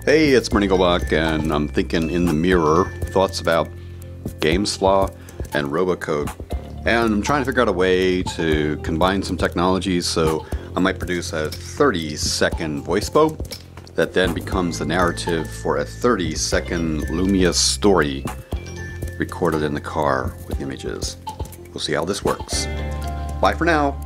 Hey, it's Bernie Golbach, and I'm thinking in the mirror, thoughts about GamesFlaw and Robocode. And I'm trying to figure out a way to combine some technologies so I might produce a 30-second VoiceBo that then becomes the narrative for a 30-second Lumia story recorded in the car with images. We'll see how this works. Bye for now.